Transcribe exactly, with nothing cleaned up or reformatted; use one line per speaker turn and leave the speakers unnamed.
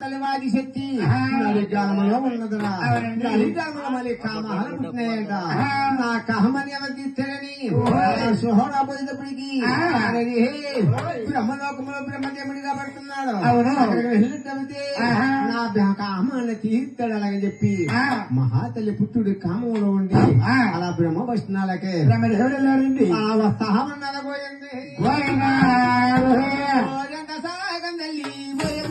తలవాది శక్తి నలిజాలంలో ఉన్నదిరా నలిజాలంలో మళ్ళీ కామాలు పుట్టినాయట నా కామని ఎవరు తీర్చారని సుహోడా పోయేటప్పటికి బ్రహ్మలోకంలో బ్రహ్మదేవుడిగా పడుతున్నాడు తవ్వితే నా కామాన్ని తీర్చాడు అలాగని చెప్పి మహాతల్లి పుట్టుడు కామంలో ఉండి అలా బ్రహ్మ భక్షణాలకే బ్రహ్మదేవుడు వెళ్ళారండి ఆ వస్తామని నలగోయింది సాగం తల్లి